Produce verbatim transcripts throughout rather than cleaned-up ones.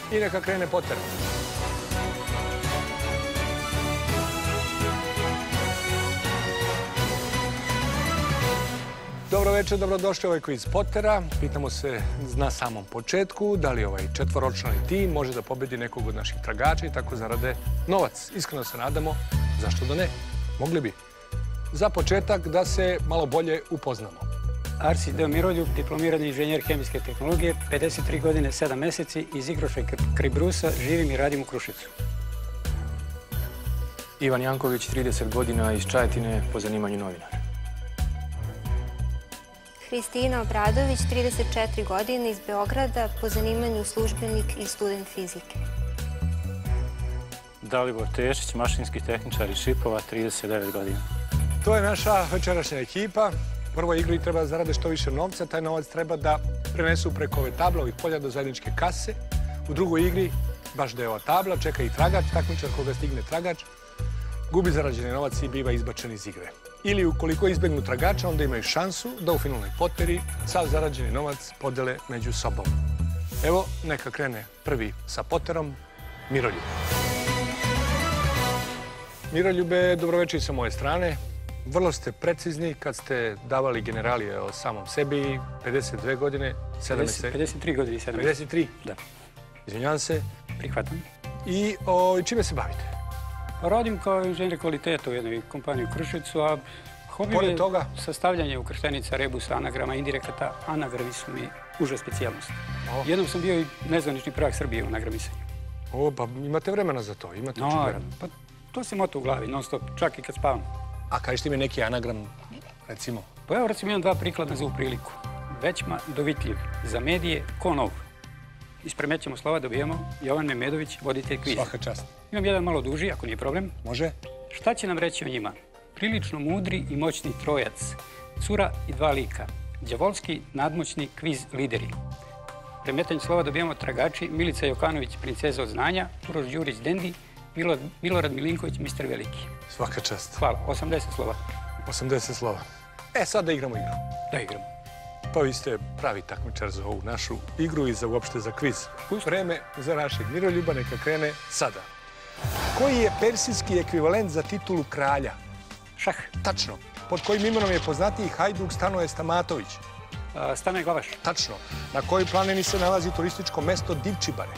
i neka krene potera. Dobro večer, dobrodošli u ovaj kviz Potera. Pitamo se na samom početku da li ovaj četvoročlani tim može da pobedi nekog od naših tragača i tako zarade novac. Iskreno se nadamo, zašto da ne? Mogli bi. Za početak da se malo bolje upoznamo. Arsis Deo Miroljub, diplomirani inženjer hemijske tehnologije, pedeset tri godine, sedam meseci, iz Igroša kraj Brusa, živim i radim u Kruševcu. Ivan Janković, trideset godina, iz Čajetine, po zanimanju novinar. Hristina Obradović, trideset četiri godine, iz Beograda, po zanimanju službenik i student fizike. Dalibor Tešić, mašinski tehničar iz Šipova, trideset devet godina. To je naša večerašnja ekipa. U prvoj igri treba da zarade što više novca. Taj novac treba da prenesu preko ove table, ovih polja do zajedničke kase. U drugoj igri, baš da je ova tabla, čeka i tragač, takmičar koga stigne tragač, gubi zarađeni novac i biva izbačen iz igre. Ili ukoliko izbegnu tragača, onda imaju šansu da u finalnoj poteri sav zarađeni novac podele među sobom. Evo, neka krene prvi sa poterom, Miroljub. Miroljube, dobroveče sa moje strane. Vrlo ste precizni kad ste davali generalije o samom sebi, pedeset dve godine, sedam meseci. pedeset tri godine i sedam meseci. pedeset tri? Da. Izvinjavam se. Prihvatam. I čime se bavite? Radim kao inženjer kvaliteta u jednoj kompaniji u Kruševcu, a hobi je sastavljanje ukrštenica, rebusa, anagrama, indirekata. Anagrami su mi uža specijalnost. Jednom sam bio i nezvanični prvak Srbije u anagramisanju. O, pa imate vremena za to, imate očigledno. Pa to se mota u glavi, non stop, čak i kad spavam. A kažete mi neki anagram, recimo? Pa evo, recimo, imam dva prikladna za ovu priliku. Većma dovitljiv, za medije, ko nov. Ispremećemo slova, dobijemo Jovan Memedović, voditelj kviza. Svaka čast. Imam jedan malo duži, ako nije problem. Može. Šta će nam reći o njima? Prilično mudri i moćni trojac. Cura i dva lika. Đavolski, nadmoćni kviz lideri. Premetanje slova dobijamo tragači Milica Jokanović, princeza od znanja, Uroš Đurić, Dendi, Milorad Milinković, mister Veliki. Svaka čast. Hvala. osamdeset slova. osamdeset slova. E, sad da igramo igru. Da igramo. Pa vi ste pravi takmičar za ovu našu igru i za uopšte za kviz. Vreme za našeg Miroljuba neka krene sada. Koji je persijski ekvivalent za titulu kralja? Šah. Tačno. Pod kojim imenom je poznatiji hajduk Stanoje Stamatović? Stanoje Glavaš. Tačno. Na kojoj planini se nalazi turističko mesto Divčibare?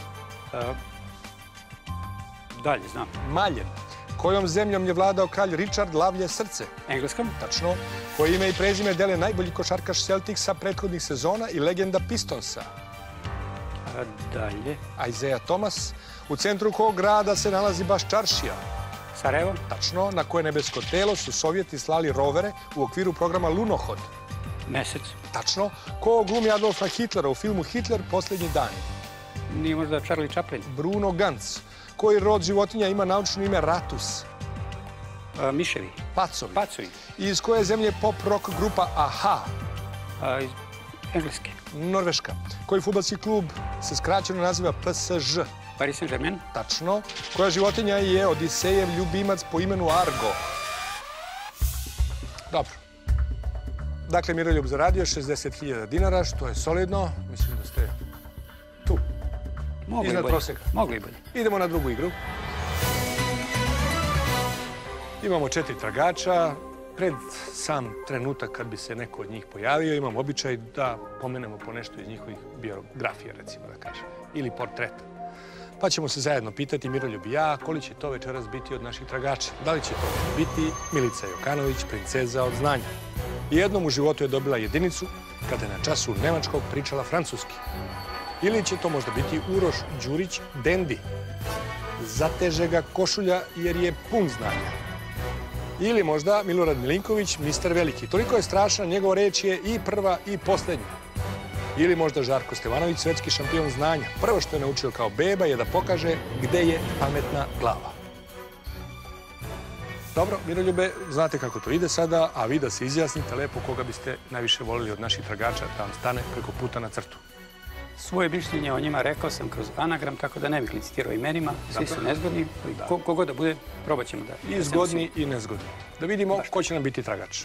Dalje, znam. Maljen. Kojom zemljom je vladao kralj Richard Lavlje srce? Engleskom. Tačno. Koje ime i prezime dele najbolji košarkaš Celticsa prethodnih sezona i legenda Pistonsa? Dalje. Isaiah Thomas. U centru kog grada se nalazi baš čaršija? Sarajevo. Tačno. Na koje nebesko telo su Sovjeti slali rovere u okviru programa Lunohod? Mesec. Tačno. Ko glumi Adolfa Hitlera u filmu Hitler posljednji dan? Nije možda Charlie Chaplin. Bruno Ganz. Koji rod životinja ima naučno ime Ratus? Miševi. Pacovi. Pacovi. Iz koje zemlje pop rock grupa Aha? Iz Engleske. Norveška. Koji fudbalski klub se skraćeno naziva P S Ž? Paris Saint-Germain. Tačno. Koja životinja je Odisejev ljubimac po imenu Argo? Dobro. Dakle, Miroljub zaradio šezdeset hiljada dinara, što je solidno. Mislim da ste tu. Iznad proseka. Mogli i bolje. Idemo na drugu igru. Imamo četiri tragača. Pred sam trenutak kad bi se neko od njih pojavio, imam običaj da pomenemo po nešto iz njihovih biografija, recimo da kažem, ili portreta. Pa ćemo se zajedno pitati, Miroljub i ja, koliko će to večeras biti od naših tragača. Da li će to biti Milica Jokanović, princeza od znanja? Jednom u životu je dobila jedinicu kada je na času nemačkog pričala francuski. Ili će to možda biti Uroš Đurić, Dendi. Zateže ga košulja jer je pun znanja. Ili možda Milorad Milinković, mister Veliki. Toliko je strašna, njegova reč je i prva i posljednja. Ili možda Žarko Stevanović, svetski šampion znanja. Prvo što je naučio kao beba je da pokaže gde je pametna glava. Dobro, Miroljube, znate kako to ide sada, a vi da se izjasnite lepo koga biste najviše volili od naših tragača da vam stane preko puta na crtu. Svoje mišljenje o njima rekao sam kroz anagram, tako da ne bih licitirao imenima. Svi su nezgodni. Kogo da bude, probat ćemo da... I zgodni i nezgodni. Da vidimo ko će nam biti tragač.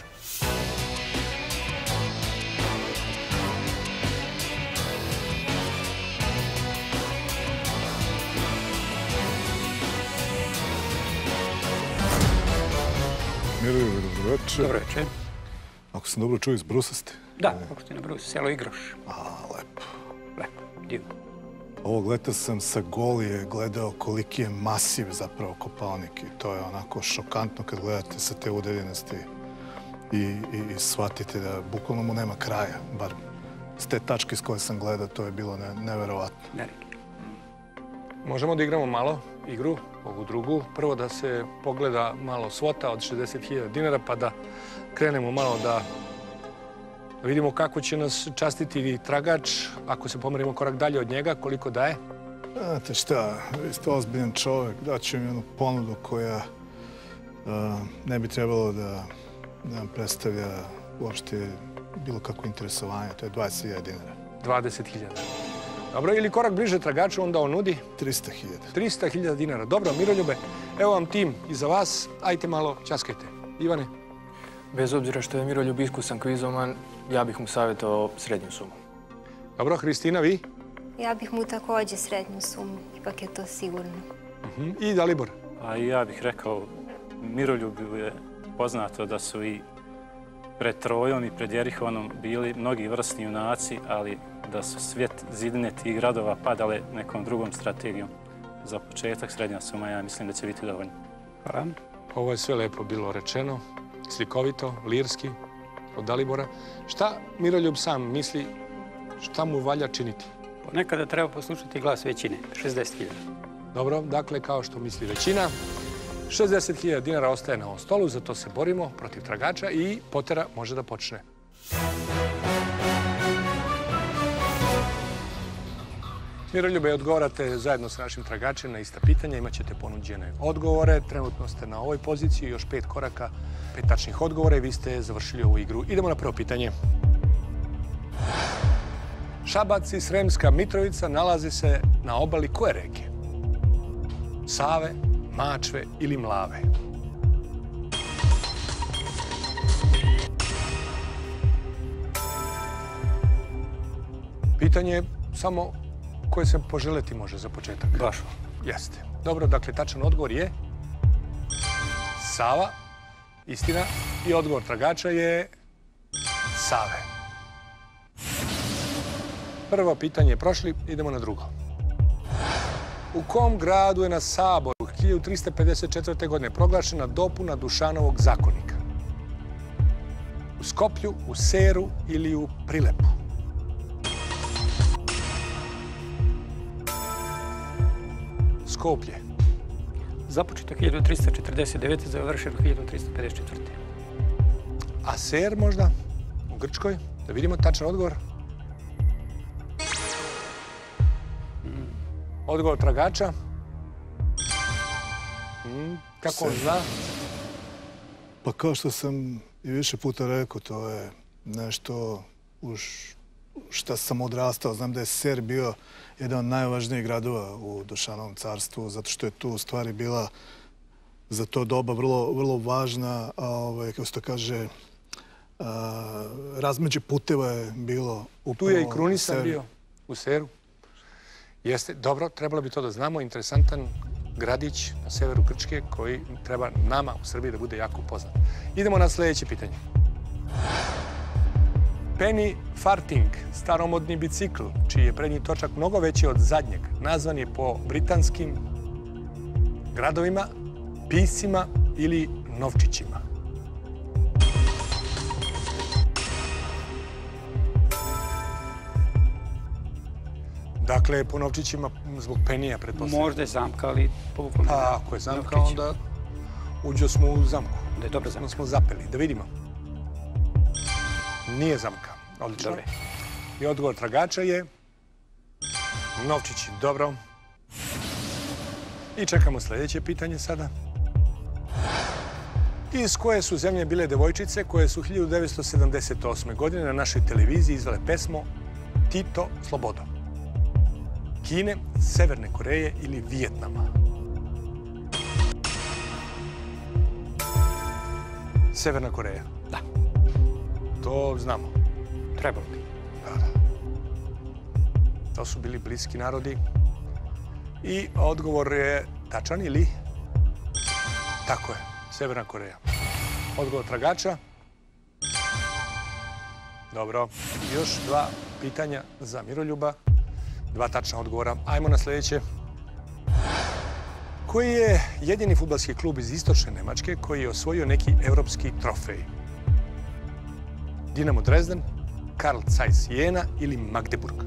veče. Dobro večer. Ako sam dobro čuo, iz Brusa ste? Da, opština Brus, selo Igroš. A, lepo. Lepo, divno. Ovog leta sam sa Golije gledao koliki je masiv zapravo Kopaonik i to je onako šokantno kad gledate sa te udaljenosti i, i, i shvatite da bukvalno mu nema kraja, bar s te tačke s koje sam gledao, to je bilo ne, neverovatno. Veliki. Možemo da igramo malo igru, ovu drugu. Prvo da se pogleda malo svota od šezdeset hiljada dinara, pa da krenemo malo da vidimo kako će nas častiti tragač, ako se pomerimo korak dalje od njega, koliko daje. Znate šta, vi ste ozbiljan čovjek, daću mi jednu ponudu koja uh, ne bi trebalo da, da nam predstavlja uopšte bilo kakvo interesovanje, to je dvadeset hiljada dinara. dvadeset hiljada. Dobro, ili korak bliže tragaču, onda on nudi? trista hiljada. trista hiljada dinara. Dobro, Miroljube, evo vam tim iza vas, ajte malo časkajte. Ivane? Bez obzira što je Miroljub iskusan kvizoman, ja bih mu savjetovao srednju sumu. Dobro, Hristina, vi? Ja bih mu također srednju sumu, ipak je to sigurno. Uh-huh. I Dalibor? A i ja bih rekao, Miroljubu je poznato da su i pred Trojom i pred Jerihonom bili mnogi vrsni junaci, ali da su svijet zidine tih gradova padale nekom drugom strategijom. Za početak srednja suma, ja mislim da će biti dovoljno. Hvala. Ovo je sve lepo bilo rečeno, slikovito, lirski, od Dalibora. Šta Miroljub sam misli, šta mu valja činiti? Ponekada treba poslušati glas većine, šezdeset hiljada. Dobro, dakle, kao što misli većina, šezdeset hiljada dinara ostaje na ovom stolu, zato se borimo protiv tragača i potera može da počne. Miroljube, odgovarate zajedno sa našim tragačem na ista pitanja, imat ćete ponuđene odgovore. Trenutno ste na ovoj poziciji, još pet koraka, pet tačnih odgovora i vi ste završili ovu igru. Idemo na prvo pitanje. Šabac i Sremska Mitrovica nalazi se na obali koje reke? Save, Mačve ili Mlave? Pitanje je samo koje se poželeti može za početak. Baš. Jeste. Dobro, dakle, tačan odgovor je Sava, istina, i odgovor tragača je Save. Prvo pitanje je prošli, idemo na drugo. U kom gradu je na Saboru hiljadu trista pedeset četvrte. godine proglašena dopuna Dušanovog zakonika? U Skoplju, u Seru ili u Prilepu? Skoplje. Započeto hiljadu trista četrdeset devete. završeno hiljadu trista pedeset četvrte. A Ser možda? U Grčkoj? Da vidimo tačan odgovor. Odgovor tragača. Hmm, kako on zna? Pa kao što sam i više puta rekao, to je nešto u šta sam odrastao. Znam da je Ser bio jedan od najvažnijih gradova u Dušanovom carstvu, zato što je tu u stvari bila za to doba vrlo, vrlo važna, a, ovaj, kako se to kaže, a, razmeđe puteva je bilo upravo... Tu je i krunisan bio u Seru. Jeste, dobro, trebalo bi to da znamo. Interesantan gradić na severu Grčke koji treba nama u Srbiji da bude jako poznat. Idemo na sljedeće pitanje. Penny Farthing, staromodni bicikl, čiji je prednji točak mnogo veći od zadnjeg, nazvan je po britanskim gradovima, pisima ili novčićima. Dakle, po novčićima zbog Penija, pretpostavljam. Možda je zamka, ali povuklo. A ako je zamka, onda uđo smo u zamku. Da je dobra zamka. Smo zapeli. Da vidimo. Nije zamka. Odlično. Dobre. I odgovor tragača je novčići. Dobro. I čekamo sljedeće pitanje sada. Iz koje su zemlje bile devojčice koje su hiljadu devetsto sedamdeset osme. godine na našoj televiziji izvele pesmo Tito Slobodo? Kine, Severne Koreje ili Vijetnama? Severna Koreja. Da. To znamo. Trebalo bi. Da, da. To su bili bliski narodi. I odgovor je tačan ili? Tako je. Severna Koreja. Odgovor tragača. Dobro. Još dva pitanja za Miroljuba. Dva tačna odgovora. Ajmo na sljedeće. Koji je jedini fudbalski klub iz istočne Nemačke koji je osvojio neki evropski trofej? Dinamo Dresden, Karl Zeiss Jena ili Magdeburg?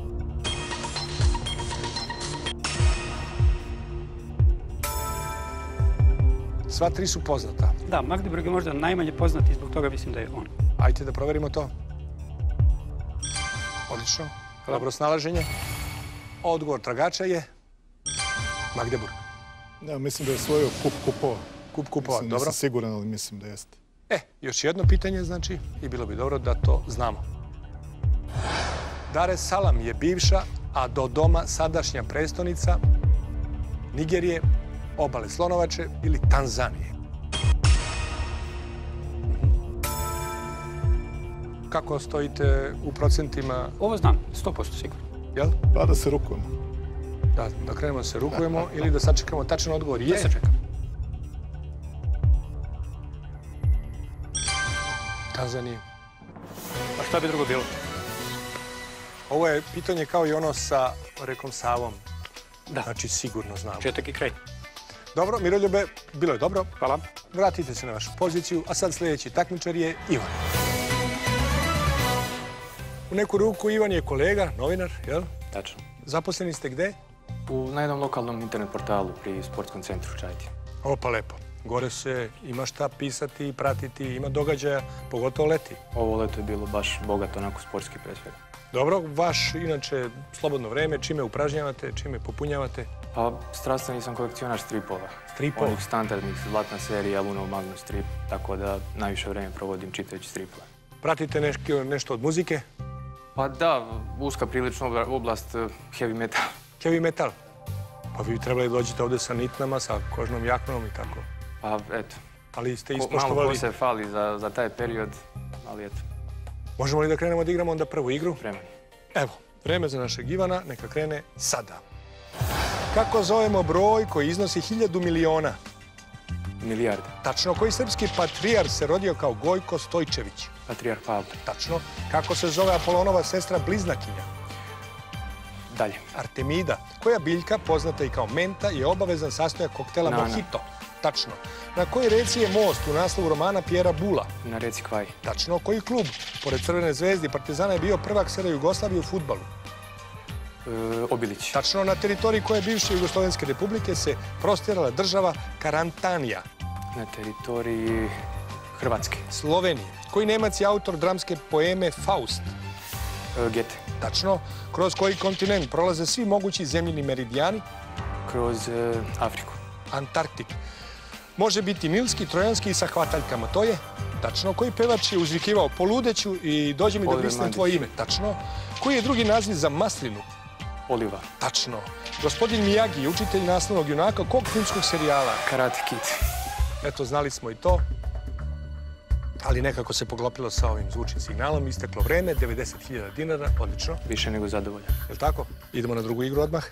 Sva tri su poznata. Da, Magdeburg je možda najmanje poznat i zbog toga mislim da je on. Ajde da proverimo to. Odlično. Dobro snalaženje. Odgovor tragača je Magdeburg. Ja mislim da je osvojio kup kupova. Kup kupova, dobro. Nisam siguran, ali mislim da jeste. E, još jedno pitanje, znači, i bilo bi dobro da to znamo. Dar es Salaam je bivša, a Dodoma sadašnja prestonica Nigerije, Obale Slonovače ili Tanzanije. Kako stojite u procentima? Ovo znam, sto posto sigurno. Jel? Pa da se rukujemo. Da, da krenemo da se rukujemo ili da sačekamo tačan odgovor. Je. Da se čekam. Tanzanije. A šta bi drugo bilo? Ovo je pitanje kao i ono sa rekom Savom. Da. Znači, sigurno znamo. Četak i kraj. Dobro, Miroljube, bilo je dobro. Hvala. Vratite se na vašu poziciju, a sad sljedeći takmičar je Ivan. U neku ruku Ivan je kolega, novinar, jel? Tačno. Zaposleni ste gde? U na jednom lokalnom internet portalu pri sportskom centru Čajetina. Opa, lepo. Gore se ima šta pisati, pratiti, ima događaja, pogotovo leti. Ovo leto je bilo baš bogato, onako sportski pre svega. Dobro, vaš, inače, slobodno vreme, čime upražnjavate, čime popunjavate? Pa, strastveni sam kolekcionar stripova. Stripova? Onih standardnih, zlatna serija, Luno Magnus strip, tako da najviše vreme provodim čitajući stripove. Pratite neški, nešto od muzike? Pa da, uska prilično oblast heavy metal. Heavy metal? Pa vi trebali dođete ovde sa nitnama, sa kožnom jaknom i tako. Pa, eto. Ali ste Malo ispoštovali... ko se fali za, za taj period, ali eto. Možemo li da krenemo da igramo onda prvu igru? Vremen. Evo, vreme za našeg Ivana, neka krene sada. Kako zovemo broj koji iznosi hiljadu miliona? Milijarde. Tačno, koji srpski patrijar se rodio kao Gojko Stojčević? Patrijarh Pavle. Tačno, kako se zove Apolonova sestra bliznakinja? Dalje. Artemida. Koja biljka, poznata i kao menta, je obavezan sastojak koktela Nana. Mojito? Tačno. Na kojoj reci je most u naslovu romana Pjera Bula? Na reci Kvaj. Tačno. Koji klub, pored Crvene zvezde i Partizana, je bio prvak SR Jugoslavije u fudbalu? E, Obilić. Tačno. Na teritoriji koje bivše Jugoslovenske republike se prostirala država Karantanija? Na teritoriji Hrvatske. Slovenije. Koji Nemac je autor dramske poeme Faust? E, Gete. Tačno. Kroz koji kontinent prolaze svi mogući zemljini meridijani? Kroz e, Afriku. Antarktik. Može biti nilski, trojanski i sa hvataljkama. To je? Tačno. Koji pevač je uzvikivao poludeću i dođe mi da Oliver blisnem Mandić. tvoje ime? Tačno. Koji je drugi naziv za maslinu? Oliva. Tačno. Gospodin Miyagi je učitelj naslovnog junaka kog filmskog serijala? Karate Kid. Eto, znali smo i to. Ali nekako se poklopilo sa ovim zvučnim signalom. Isteklo vreme, devedeset hiljada dinara, odlično. Više nego zadovoljan. Je li tako? Idemo na drugu igru odmah.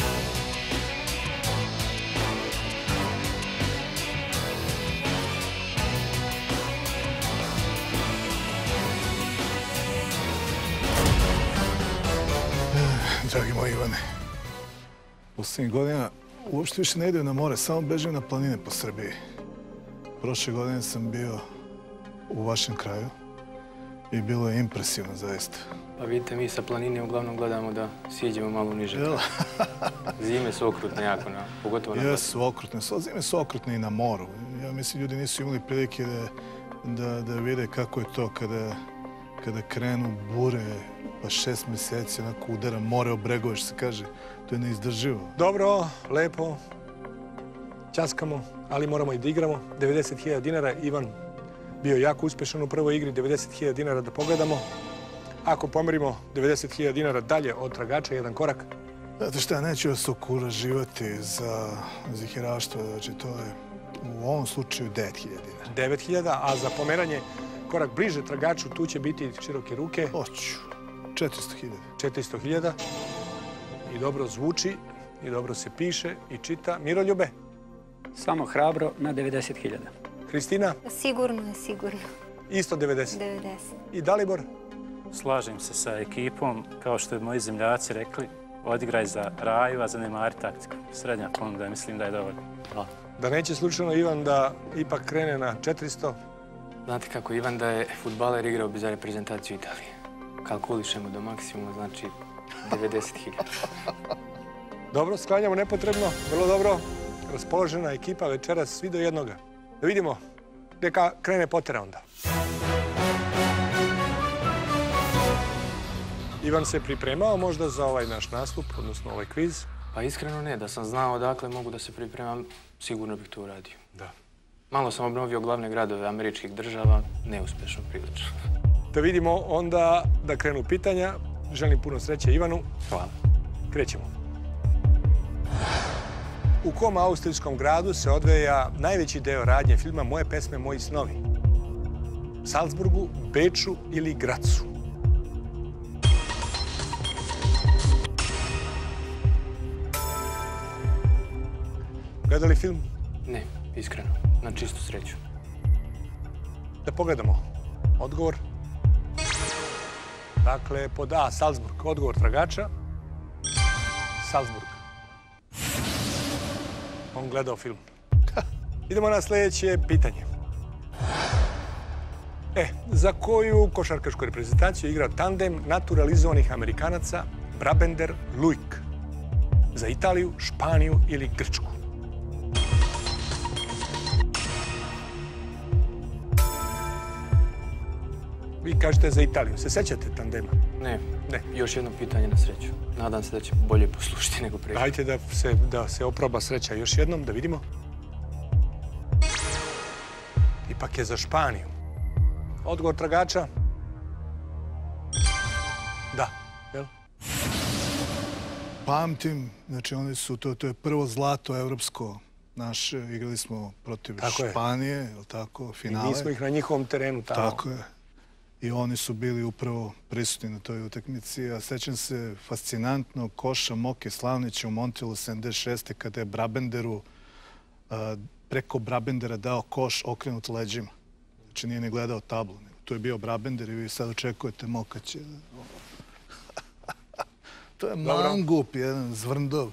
Dragi moji Ivane, posljednjih godina uopšte više ne idem na more, samo bežim na planine po Srbiji. Prošle godine sam bio u vašem kraju i bilo je impresivno, zaista. Pa vidite, mi sa planine uglavnom gledamo da sjeđemo malo niže. Jel? Zime su okrutne jako, na, pogotovo na Jesu okrutne, zime su okrutne i na moru. Ja mislim, ljudi nisu imali prilike da, da, da vide kako je to kada, kada krenu bure, pa šest mjeseci onako udara more o bregove, što se kaže. To je neizdrživo. Dobro, lepo. Ćaskamo, ali moramo i da igramo. devedeset hiljada dinara. Ivan bio jako uspješan u prvoj igri. devedeset hiljada dinara da pogledamo. Ako pomerimo devedeset hiljada dinara dalje od tragača, jedan korak. Znate šta, neću vas okuraživati za ziheraštvo. Znači, to je u ovom slučaju devet hiljada dinara. devet hiljada, a za pomeranje korak bliže tragaču, tu će biti široke ruke. Hoću. četiristo hiljada. četiristo hiljada. I dobro zvuči, i dobro se piše i čita. Miroljube? Samo hrabro na devedeset hiljada. Kristina? Sigurno je, sigurno. Isto devedeset. devedeset. I Dalibor? Slažem se sa ekipom. Kao što je moji zemljaci rekli, odigraj za Raju, a zanemari taktiku. Srednja ponuda, mislim da je dovoljno. Da neće slučajno Ivan da ipak krene na četiristo? Znate kako, Ivan da je fudbaler igrao bi za reprezentaciju Italije. Kalkulišemo do maksimuma, znači devedeset hiljada. Dobro, sklanjamo nepotrebno. Vrlo dobro. Raspoložena ekipa večeras svi do jednoga. Da vidimo neka krene potera onda. Ivan se pripremao možda za ovaj naš nastup, odnosno ovaj kviz? Pa iskreno ne, da sam znao odakle mogu da se pripremam, sigurno bih to uradio. Da. Malo sam obnovio glavne gradove američkih država, neuspešno prilično. Da vidimo onda da krenu pitanja. Želim puno sreće Ivanu. Hvala. Krećemo. U kom austrijskom gradu se odvija najveći deo radnje filma Moje pesme, moji snovi? Salzburgu, Beču ili Gracu? Gledali film? Ne, iskreno. Na čistu sreću. Da pogledamo. Odgovor. Dakle, pod A, Salzburg. Odgovor tragača. Salzburg. On gledao film. Idemo na sljedeće pitanje. E, za koju košarkašku reprezentaciju igra tandem naturalizovanih Amerikanaca Brabender-Luik? Za Italiju, Španiju ili Grčku? Vi kažete za Italiju. Se sećate tandema? Ne. Ne. Još jedno pitanje na sreću. Nadam se da će bolje poslušati nego prije. Dajte da se, da se oproba sreća još jednom, da vidimo. Ipak je za Španiju. Odgovor tragača? Da. Jel? Pamtim, znači oni su, to, to je prvo zlato evropsko naše, igrali smo protiv Tako je. Španije, je li tako, finale. I mi smo ih na njihovom terenu tamo. Tako je. I oni su bili upravo prisutni na toj utakmici. A sećam se fascinantno koša Moke Slavnića u Montrealu sedamdeset šeste kada je Brabenderu a, preko Brabendera dao koš okrenut leđima. Znači nije ne gledao tablu. To je bio Brabender i vi sad očekujete Moka će... To je Dobro. mangup, jedan zvrndov.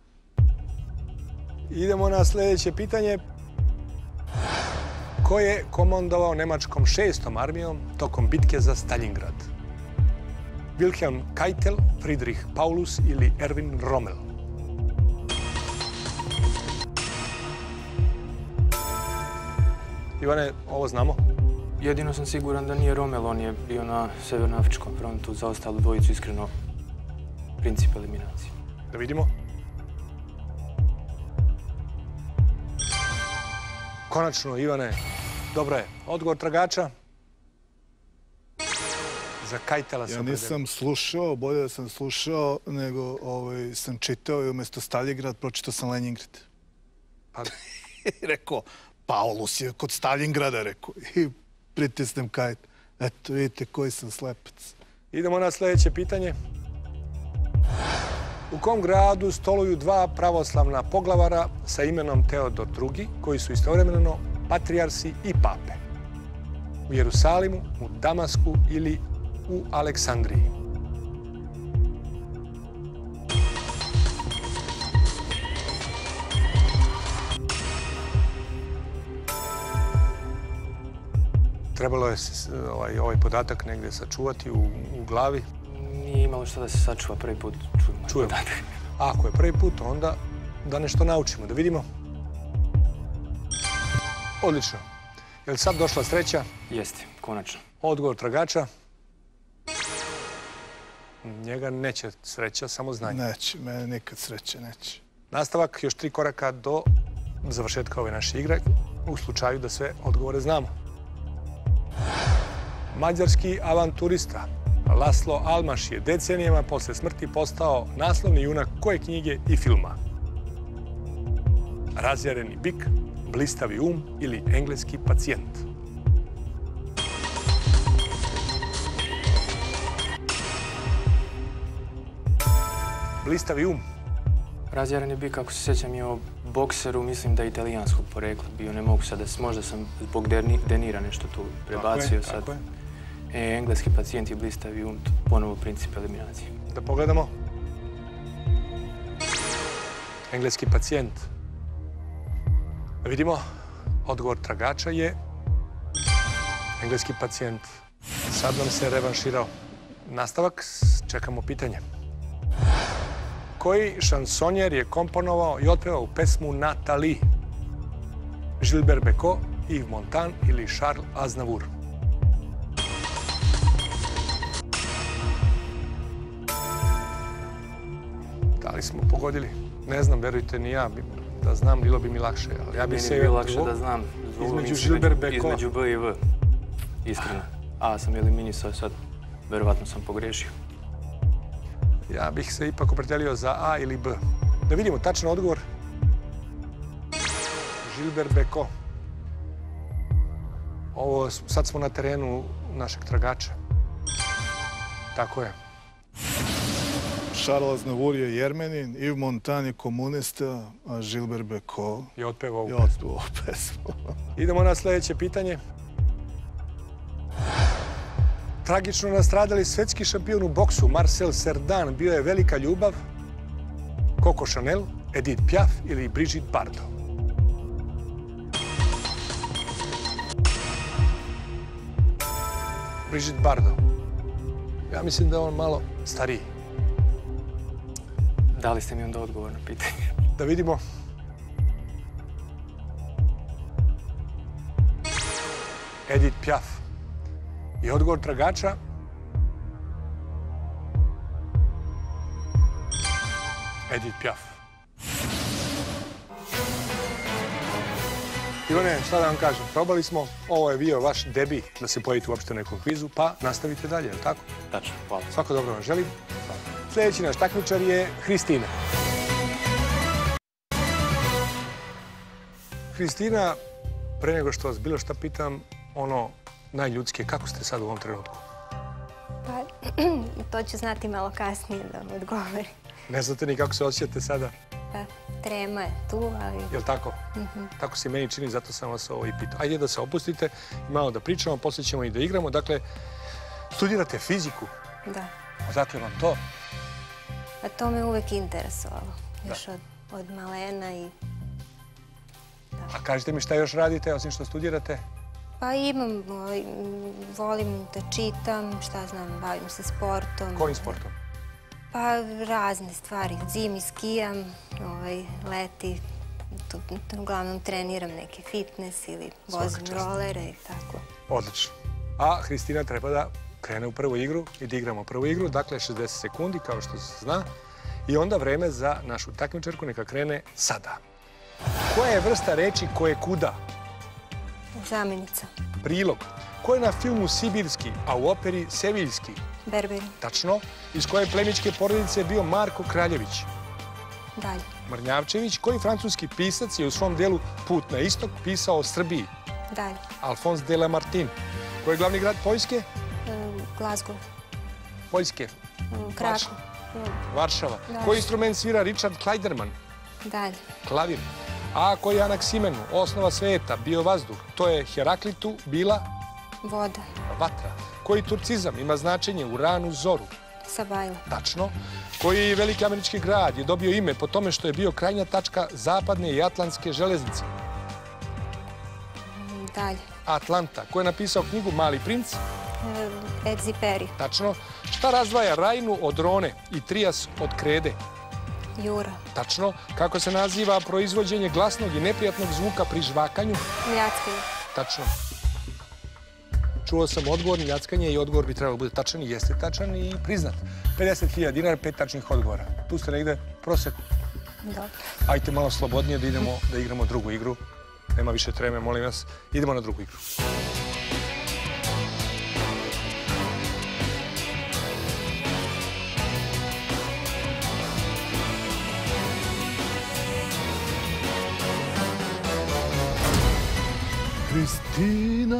Idemo na sljedeće pitanje. Ko je komandovao Nemačkom šestom armijom tokom bitke za Stalingrad? Wilhelm Keitel, Friedrich Paulus ili Erwin Rommel? Ivane, ovo znamo? Jedino sam siguran da nije Rommel, on je bio na Severnoafričkom frontu, za ostalu dvojicu iskreno princip eliminacije. Da vidimo. Konačno, Ivane, dobro je. Odgovor tragača? Za Keitela se Ja opredelio. nisam slušao, bolje da sam slušao, nego ovaj, sam čitao i umjesto Stalingrad pročitao sam Leningrad. Pa, Rekao, Paulus je kod Stalingrada, rekao. I pritisnem Kajt. Eto, vidite koji sam slepac. idemo na sljedeće pitanje. U kom gradu stoluju dva pravoslavna poglavara sa imenom Teodor drugi, koji su istovremeno patrijarsi i pape? U Jerusalimu, u Damasku ili u Aleksandriji? Trebalo je s- ovaj, ovaj podatak negdje sačuvati u, u glavi. Nije imalo što da se sačuva, prvi put čujemo. Čujemo. A ako je prvi put, onda da nešto naučimo, da vidimo. Odlično. Je li sad došla sreća? Jeste, konačno. Odgovor tragača? Njega neće sreća, samo znanje. Neće, mene nikad sreće neće. Nastavak, još tri koraka do završetka ove naše igre, u slučaju da sve odgovore znamo. Mađarski avanturista Laslo Almaš je decenijama posle smrti postao naslovni junak koje knjige i filma? Razjareni bik, blistavi um ili engleski pacijent? Blistavi um. Razjaran je bio, kako se sjećam, i o bokseru, mislim da je italijanskog porekla bio, ne mogu sad, možda sam zbog Denira nešto tu prebacio sad. Tako je, tako je. Engleski pacijent je blistavi um, ponovo princip eliminacije. Da pogledamo. Engleski pacijent. Da vidimo, odgovor tragača je engleski pacijent. Sad nam se revanširao. Nastavak, čekamo pitanje. Koji šansonjer je komponovao i otpevao pesmu Nathalie? Gilbert Bécaud, Yves Montand ili Charles Aznavour? Da li smo pogodili? Ne znam, verujte, ni ja. Da znam, bilo bi mi lakše. Ja bi se bilo lakše da znam. Između Gilbert Bécaud. Između B i V. Iskreno. A sam eliminisao sad. Verovatno sam pogrešio. Ja bih se ipak opredelio za A ili B. Da vidimo tačan odgovor. Gilbert Bécaud. Ovo, sad smo na terenu našeg tragača. Tako je. Charles Aznavour je Jermenin, Yves Montand je komunista, a Gilbert Bécaud je otpevao ovu pesmu. pesmu. Idemo na sljedeće pitanje. Tragično nastradali svetski šampion u boksu Marcel Cerdan bio je velika ljubav Coco Chanel, Edith Piaf ili Brigitte Bardot. Brigitte Bardot. Ja mislim da je on malo stariji. Dali ste mi onda odgovor na pitanje. Da vidimo. Edith Piaf. I odgovor tragača. Edith Piaf. Ivane, šta da vam kažem? Probali smo. Ovo je bio vaš debi da se pojavite uopšte u nekom kvizu, pa nastavite dalje, je li tako? Tačno, hvala. Svako dobro vam želim. Sljedeći naš takmičar je Hristina. Hristina, pre nego što vas bilo šta pitam, ono najljudske, kako ste sad u ovom trenutku? Pa, to ću znati malo kasnije da vam odgovorim. Ne znate ni kako se osjećate sada? Pa, trema je tu, ali... Je li tako? Tako se meni čini, zato sam vas ovo i pitao. Ajde da se opustite i malo da pričamo, poslije ćemo i da igramo. Dakle, studirate fiziku. Da. Odakle vam to? A to me uvek interesovalo. Još od malena i... A kažete mi šta još radite, osim što studirate? Pa imam, volim da čitam, šta znam, bavim se sportom. Kojim sportom? Pa razne stvari. Zimi skijam, leti, uglavnom treniram neki fitness ili vozim rolere i tako. Odlično. A Hristina treba da krene u prvu igru i da igramo prvu igru, dakle šezdeset sekundi, kao što se zna. I onda vreme za našu takmičarku neka krene sada. Koja je vrsta reči koje kuda? Zamenica. Prilog. Ko je na filmu Sibirski, a u operi Seviljski? Berberi. Tačno. Iz koje plemićke porodice je bio Marko Kraljević? Dalje. Marnjavčević. Koji francuski pisac je u svom delu Put na istok pisao o Srbiji? Dalje. Alphonse de Lamartine. Koji je glavni grad Poljske? Glasgow. Poljske. Krakov. Varšava. Koji instrument svira Richard Kleiderman? Dalje. Klavir. A koji je Anaksimenu, osnova sveta, bio vazduh? To je Heraklitu bila? Voda. Vatra. Koji turcizam ima značenje u ranu zoru? Sabajla. Tačno. Koji veliki američki grad je dobio ime po tome što je bio krajnja tačka zapadne i atlantske železnice? Dalje. Atlanta. Ko je napisao knjigu Mali princ? Egziperi. Tačno. Šta razdvaja Rajnu od Rone i Trijas od Krede? Jura. Tačno. Kako se naziva proizvođenje glasnog i neprijatnog zvuka pri žvakanju? Ljackanje. Tačno. Čuo sam odgovor, ljackanje i odgovor bi trebalo bude tačan i jeste tačan i priznat. pedeset hiljada dinara, pet tačnih odgovora. Tu ste negde proseku. Dobro. Ajte malo slobodnije da idemo da igramo drugu igru. Nema više treme, molim vas. Idemo na drugu igru. Hristina,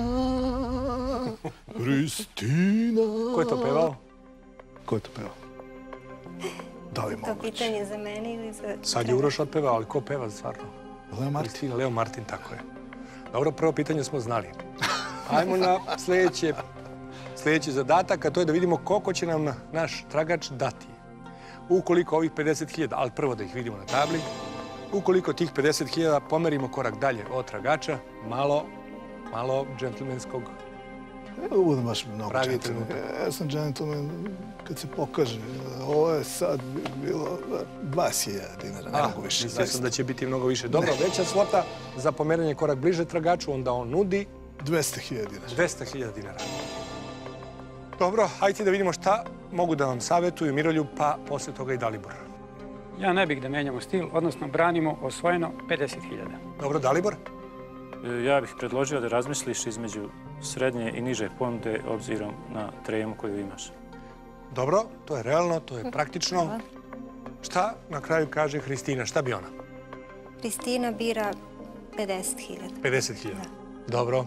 Hristina... Ko je to pevao? Ko je to pevao? Da li To moguće? pitanje za mene ili za... Sad je Uroš otpevao, ali ko peva stvarno? Leo Martin. Kristina, Leo Martin, tako je. Dobro, prvo pitanje smo znali. Ajmo na sljedeće, sljedeći zadatak, a to je da vidimo koliko će nam naš tragač dati. Ukoliko ovih pedeset hiljada, ali prvo da ih vidimo na tabli, ukoliko tih pedeset hiljada pomerimo korak dalje od tragača, malo, malo džentlmenskog. Ne budem baš mnogo Pravi džentlmen. trenutak. Ja sam džentlmen kad se pokaže. Ovo je sad bilo dvadeset hiljada dinara, ne A, mogu više. mislio sam zaista. da će biti mnogo više. Dobro, veća svota za pomeranje korak bliže tragaču, onda on nudi dvesta hiljada dinara. dvesta hiljada dinara. Dobro, hajde da vidimo šta mogu da vam savjetuju Miroljub, pa posle toga i Dalibor. Ja ne bih da menjamo stil, odnosno branimo osvojeno pedeset hiljada. Dobro, Dalibor? E, Ja bih predložio da razmisliš između srednje i niže ponude obzirom na tremu koju imaš. Dobro, to je realno, to je praktično. Šta na kraju kaže Hristina? Šta bi ona? Kristina bira pedeset hiljada. pedeset hiljada. Dobro.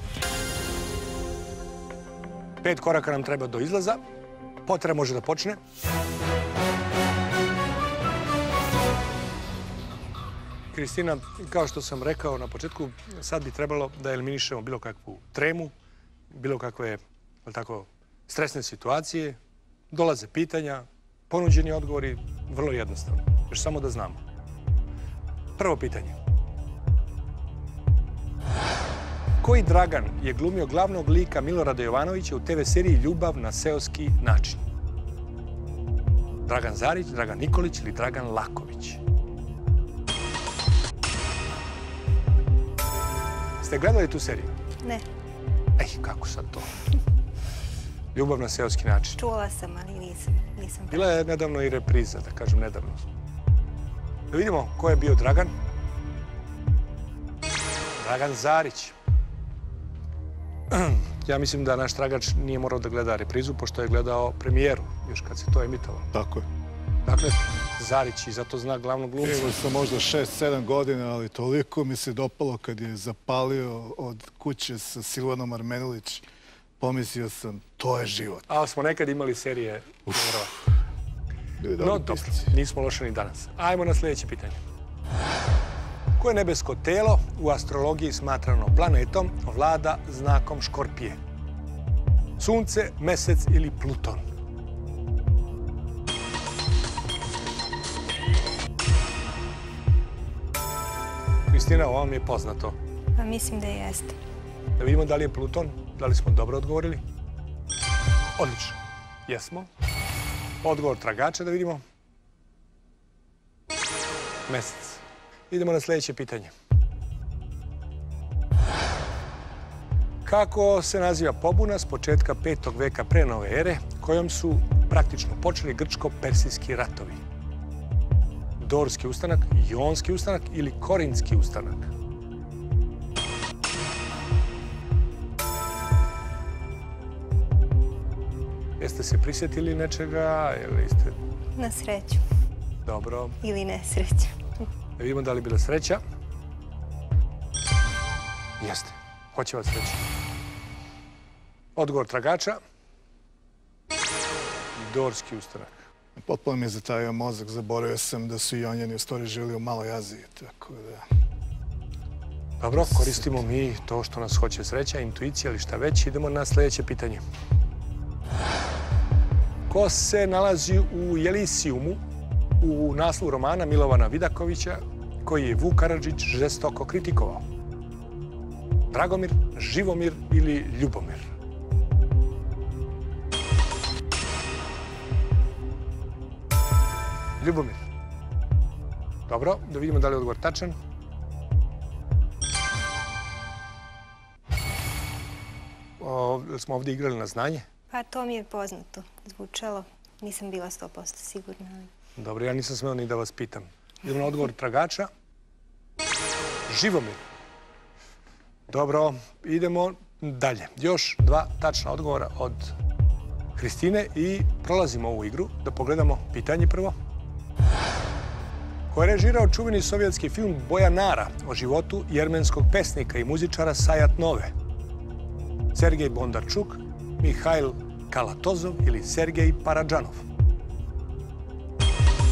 Pet koraka nam treba do izlaza. Potreba može da počne. Kristina, kao što sam rekao na početku, sad bi trebalo da eliminišemo bilo kakvu tremu, bilo kakve, jel tako, stresne situacije. Dolaze pitanja, ponuđeni odgovori, vrlo jednostavno. Još samo da znamo. Prvo pitanje. Koji Dragan je glumio glavnog lika Milorada Jovanovića u te ve seriji Ljubav na seoski način? Dragan Zarić, Dragan Nikolić ili Dragan Laković? Ste gledali tu seriju? Ne, Ej, kako sad to? Ljubav na seoski način. čula sam, ali nisam. nisam Bila je nedavno i repriza, da kažem nedavno. Da vidimo ko je bio Dragan. Dragan Zarić. Ja mislim da naš tragač nije morao da gleda reprizu, pošto je gledao premijeru, još kad se to emitovalo. Tako je. Dakle, Zarić i zato zna glavnog glumca. Imao sam možda šest sedam godina, ali toliko mi se dopalo kad je zapalio od kuće sa Silvanom Armenulić. Pomislio sam, to je život. Ali smo nekad imali serije. Bili No, dobri dobro, pisci. nismo loše ni danas. Ajmo na sljedeće pitanje. Koje nebesko telo u astrologiji smatrano planetom vlada znakom Škorpije? Sunce, Mesec ili Pluton? Kristina, ovo vam je poznato. Pa mislim da jeste. Da vidimo da li je Pluton, da li smo dobro odgovorili. Odlično. Jesmo. Odgovor tragača da vidimo. Mesec. Idemo na sljedeće pitanje. Kako se naziva pobuna s početka petog veka pre nove ere, kojom su praktično počeli grčko-persijski ratovi? Dorski ustanak, Jonski ustanak ili Korinski ustanak? Jeste se prisjetili nečega ili ste... Na sreću. Dobro. Ili nesreću. Da vidimo da li je bila sreća. Jeste. Hoće vas sreća. Odgovor tragača. Dorski ustanak. Potpuno mi je zatajio mozak, zaboravio sam da su i Jonjani u stvari živjeli u Maloj Aziji, tako da... Dobro, koristimo mi to što nas hoće sreća, intuicija ili šta već. Idemo na sljedeće pitanje. Ko se nalazi u Jelisijumu u naslovu romana Milovana Vidakovića koji je Vuk Karadžić žestoko kritikovao? Dragomir, Živomir ili Ljubomir? Ljubomir. Dobro, da vidimo da li je odgovor tačan. O, smo ovdje igrali na znanje? Pa to mi je poznato zvučalo. Nisam bila sto posto sigurna. Ali... Dobro, ja nisam smeo ni da vas pitam. Idemo na odgovor tragača. Živomir. Dobro, idemo dalje. Još dva tačna odgovora od Hristine i prolazimo ovu igru. Da pogledamo pitanje prvo. Ko je režirao čuveni sovjetski film Bojanara o životu jermenskog pesnika i muzičara Sajat Nove? Sergej Bondarčuk, Mihajl Kalatozov ili Sergej Paradžanov?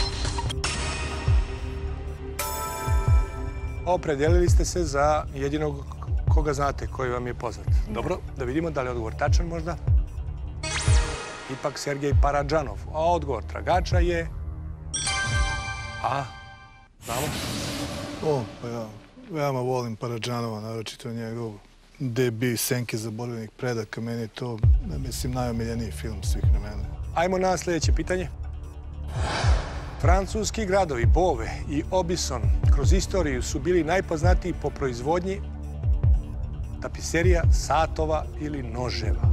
Opredelili ste se za jedinog koga znate, koji vam je poznat. Dobro, da vidimo da li je odgovor tačan možda. Ipak Sergej Paradžanov. A odgovor tragača je... A, znamo? O, pa ja veoma volim Paradžanova, naročito njegov debi Senke zaboravljenih predaka. Meni je to, mislim, najomiljeniji film svih vremena. Ajmo na sljedeće pitanje. Francuski gradovi Bove i Aubusson kroz istoriju su bili najpoznatiji po proizvodnji tapiserija, satova ili noževa.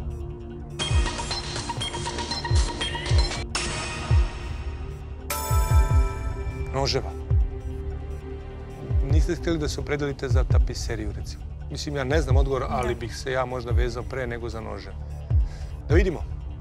Noževa. Niste htjeli da se opredelite za tapiseriju, recimo. Mislim, ja ne znam odgovor, ali bih se ja možda vezao pre nego za nožev. Da vidimo.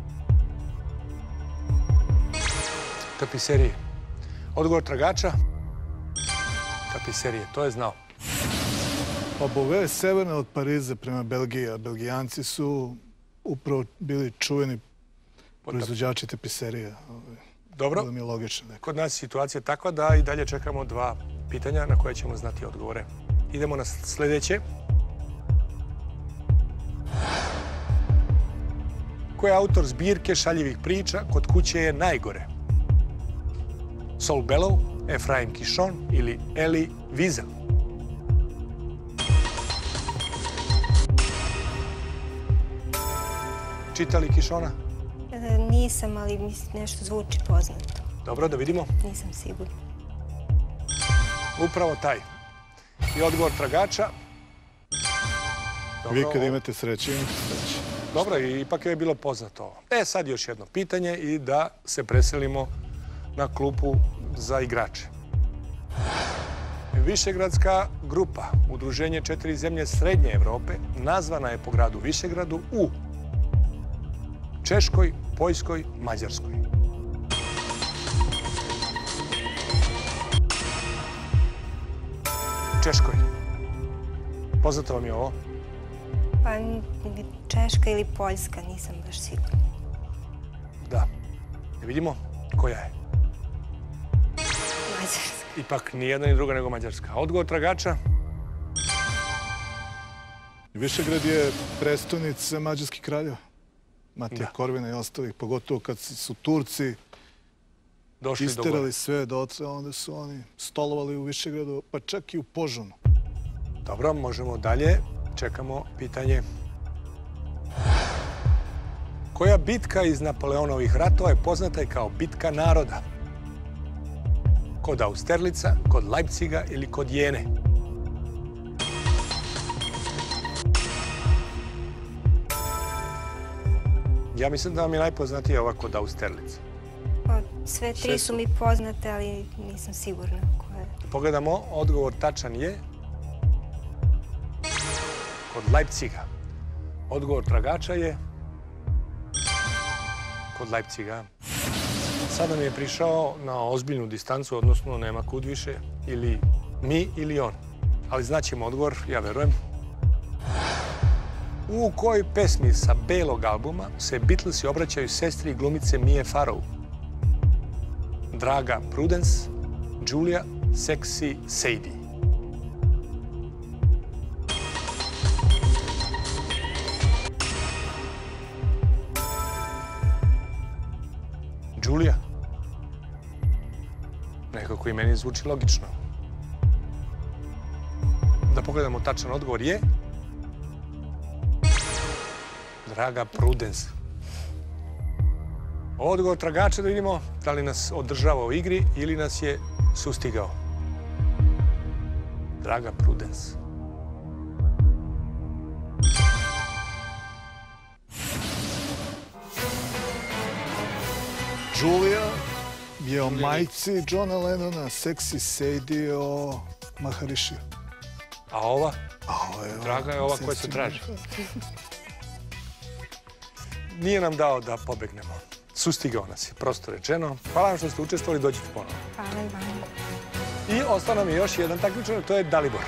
Tapiserije. Odgovor tragača? Tapiserije, to je znao. Pa Bove je severna od Pariza prema Belgiji, a Belgijanci su upravo bili čuveni proizvođači tapiserija. Dobro. Bilo mi je logično. Kod nas je situacija takva da i dalje čekamo dva pitanja na koje ćemo znati odgovore. Idemo na sljedeće. Ko je autor zbirke šaljivih priča Kod kuće je najgore? Saul Bellow, Efraim Kishon ili Elie Wiesel? Čitali Kishona? Nisam, ali mi nešto zvuči poznato. Dobro, da vidimo. Nisam sigurna. Upravo taj. I odgovor tragača. Vi kad imate sreće, imate sreće. Dobro, i ipak je bilo poznato ovo. E, sad još jedno pitanje i da se preselimo na klupu za igrače. Višegradska grupa, udruženje četiri zemlje Srednje Evrope, nazvana je po gradu Višegradu u Češkoj, Poljskoj, Mađarskoj. Češkoj. Poznato vam je ovo? Pa Češka ili Poljska, nisam baš sigurna. Da. Da vidimo koja je. Mađarska. Ipak ni jedna ni druga nego Mađarska. Odgovor tragača? Višegrad je prestonica mađarskih kraljeva. Matija Korvina i ostalih, pogotovo kad su Turci isterali sve dotle, onda su oni stolovali u Višegradu, pa čak i u Požunu. Dobro, možemo dalje. Čekamo pitanje. Koja bitka iz Napoleonovih ratova je poznata kao bitka naroda? Kod Austerlica, kod Leipciga ili kod Jene? Ja mislim da vam je najpoznatija ova kod Austerlica. Sve tri su mi poznate, ali nisam sigurna koja je. Pogledamo, odgovor tačan je kod Leipciga. Odgovor tragača je kod Leipciga. Sada mi je prišao na ozbiljnu distancu, odnosno nema kud više, ili mi ili on. Ali znaćemo odgovor, ja verujem. U kojoj pesmi sa belog albuma se Beatlesi obraćaju sestri glumice Mije Farrow? Draga Prudence, Julia, Sexy Sadie. Julia? Nekako i meni zvuči logično. Da pogledamo tačan odgovor je... Draga Prudence. Odgovor tragača da vidimo da li nas održava u igri ili nas je sustigao. Draga Prudence. Julia je o majci Johna Lennona, Sexy Sadie o Maharišiju. A ova? Draga je ova koja se traži. Nije nam dao da pobegnemo. Sustigao nas je, prosto rečeno. Hvala vam što ste učestvovali, dođite ponovno. Hvala i vama. I ostao nam je još jedan takmičar, to je Dalibor.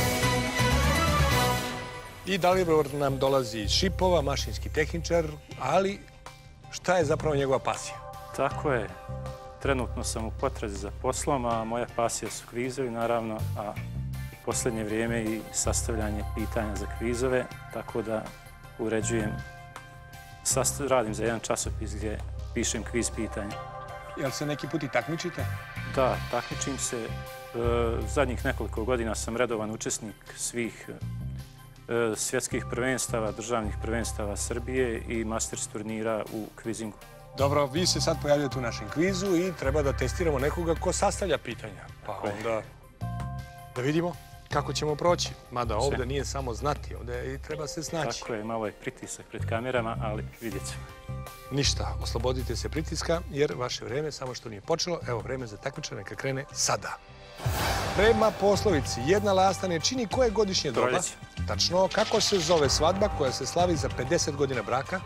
I Dalibor nam dolazi iz Šipova, mašinski tehničar, ali šta je zapravo njegova pasija? Tako je. Trenutno sam u potrazi za poslom, a moja pasija su kvizovi, naravno, a posljednje vrijeme i sastavljanje pitanja za kvizove, tako da uređujem, radim za jedan časopis gdje pišem kviz pitanja. Jel se neki put i takmičite? Da, takmičim se. Zadnjih nekoliko godina sam redovan učesnik svih svjetskih prvenstava, državnih prvenstava Srbije i masters turnira u kvizingu. Dobro, vi se sad pojavljate u našem kvizu i treba da testiramo nekoga ko sastavlja pitanja. Pa onda da vidimo kako ćemo proći. Mada ovdje nije samo znati, ovdje i treba se snaći. Tako je, malo je pritisak pred kamerama, ali vidjet ćemo. Ništa, oslobodite se pritiska jer vaše vreme samo što nije počelo. Evo, vreme za takmičenje neka krene sada. Prema poslovici, jedna lasta ne čini koje godišnje doba? Proljeće. Tačno. Kako se zove svadba koja se slavi za pedeset godina braka?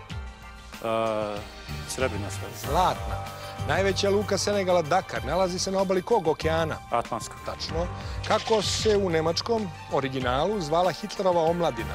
Srebrna svadba. Zlatna. Najveća luka Senegala, Dakar, nalazi se na obali kog okeana? Atlantskog. Tačno. Kako se u nemačkom originalu zvala Hitlerova omladina?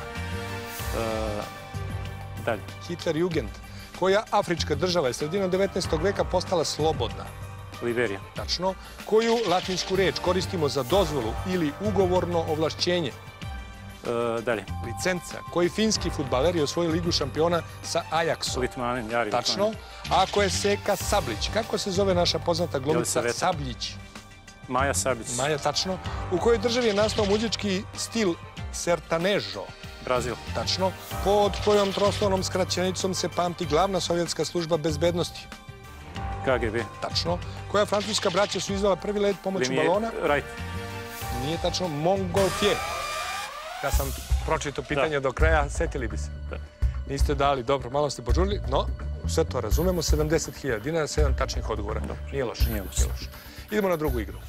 Dalje. Hitlerjugend. Koja afrička država je sredinom devetnaestog veka postala slobodna? Liberija. Tačno. Koju latinsku reč koristimo za dozvolu ili ugovorno ovlašćenje? Dalje. Licenca. Koji finski fudbaler je osvojio ligu šampiona sa Ajaxom? Litmanin, Jari Litmanin. Tačno. Ako je Seka Sablić, kako se zove naša poznata glumica Sabljić? Maja Sablić. Maja, tačno. U kojoj državi je nastao muzički stil sertanežo? Brazil. Tačno. Pod kojom troslovnom skraćenicom se pamti glavna sovjetska služba bezbednosti? K G B. Tačno. Koja francuska braća su izvela prvi let pomoću balona? Wright. Nije tačno. Montgolfier. Ja sam pročitao pitanje do kraja, setili bi se. Niste dali, dobro, malo ste požurili, no sve to razumemo, sedamdeset hiljada dinara, sedam tačnih odgovora. Nije loše. Nije loše. Idemo na drugu igru.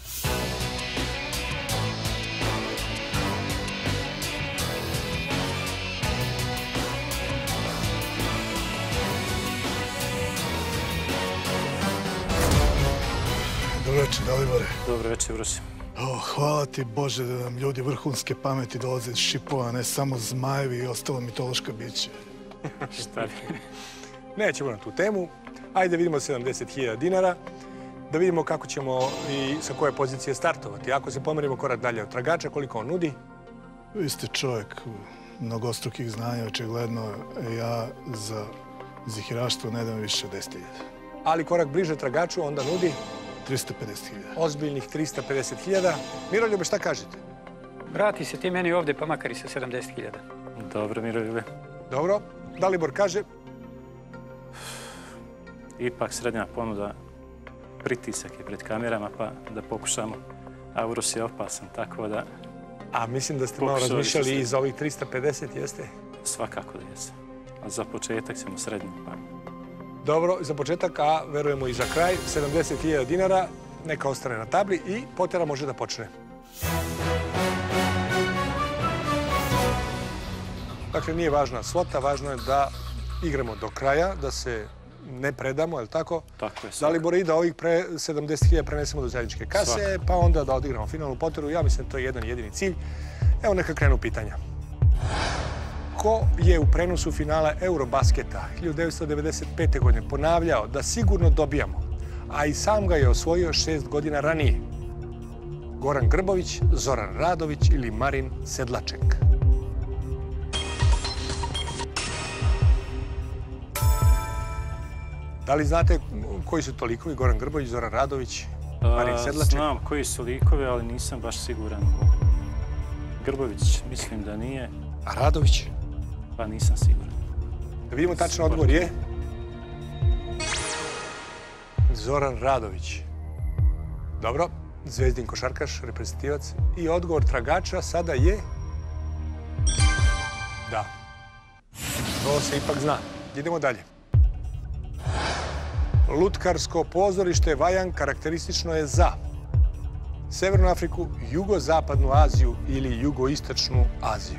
Dobro večer, Dalibore. Dobro večer, Uroš. Hvala ti, Bože, da nam ljudi vrhunske pameti dolaze iz šipova, ne samo zmajevi i ostalo mitološka bića. Šta bi? Nećemo na tu temu. Ajde vidimo sedamdeset hiljada dinara. Da vidimo kako ćemo i sa koje pozicije startovati. Ako se pomerimo korak dalje od tragača, koliko on nudi? Vi ste čovjek mnogostrukih znanja, očigledno. Ja za zihiraštvo ne dam više od deset hiljada. Ali korak bliže tragaču onda nudi? trista pedeset hiljada. Ozbiljnih trista pedeset hiljada. Miroljube, šta kažete? Vrati se ti meni ovdje, pa makar i sa sedamdeset hiljada. Dobro, Miroljube. Dobro. Dalibor kaže? Ipak srednja ponuda, pritisak je pred kamerama, pa da pokušamo. A Uroš je opasan, tako da... A mislim da ste malo razmišljali i za ovih trista pedeset, jeste? Svakako da jeste. A za početak ćemo srednju, pa... Dobro, za početak, a verujemo i za kraj, sedamdeset hiljada dinara, neka ostane na tabli i potera može da počne. Dakle, nije važna svota, važno je da igramo do kraja, da se ne predamo, je li tako? Tako je. Dalibor, i da ovih sedamdeset hiljada prenesemo do zajedničke kase, pa onda da odigramo finalnu poteru. Ja mislim da to je jedan jedini cilj. Evo neka krenu pitanja. Ko je u prenosu finala Eurobasketa hiljadu devetsto devedeset pete. godine ponavljao da sigurno dobijamo, a i sam ga je osvojio šest godina ranije? Goran Grbović, Zoran Radović ili Marin Sedlaček? Da li znate koji su to likovi? Goran Grbović, Zoran Radović, Marin Sedlaček? Znam koji su likovi, ali nisam baš siguran. Grbović mislim da nije. A Radović? Pa nisam siguran. Da vidimo tačan odgovor je... Zoran Radović. Dobro, zvezdin košarkaš, reprezentativac. I odgovor tragača sada je... Da. To se ipak zna. Idemo dalje. Lutkarsko pozorište Vajan karakteristično je za Severnu Afriku, Jugozapadnu Aziju ili Jugoistočnu Aziju.